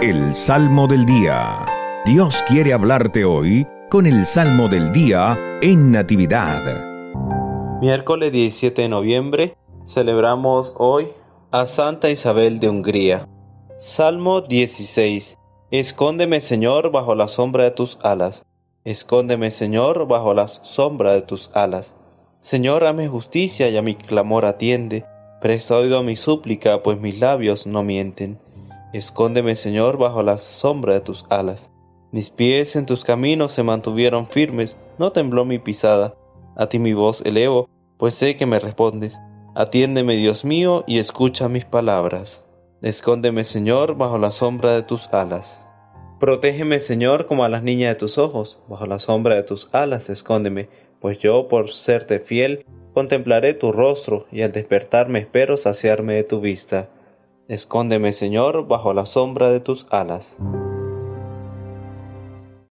El Salmo del Día. Dios quiere hablarte hoy con el Salmo del Día en Natividad. Miércoles 17 de noviembre, celebramos hoy a Santa Isabel de Hungría. Salmo 16. Escóndeme, Señor, bajo la sombra de tus alas. Escóndeme, Señor, bajo la sombra de tus alas. Señor, hazme justicia y a mi clamor atiende. Presta oído a mi súplica, pues mis labios no mienten. Escóndeme, Señor, bajo la sombra de tus alas. Mis pies en tus caminos se mantuvieron firmes, no tembló mi pisada. A ti mi voz elevo, pues sé que me respondes. Atiéndeme, Dios mío, y escucha mis palabras. Escóndeme, Señor, bajo la sombra de tus alas. Protégeme, Señor, como a las niñas de tus ojos. Bajo la sombra de tus alas escóndeme, pues yo, por serte fiel, contemplaré tu rostro, y al despertarme espero saciarme de tu vista. Escóndeme, Señor, bajo la sombra de tus alas.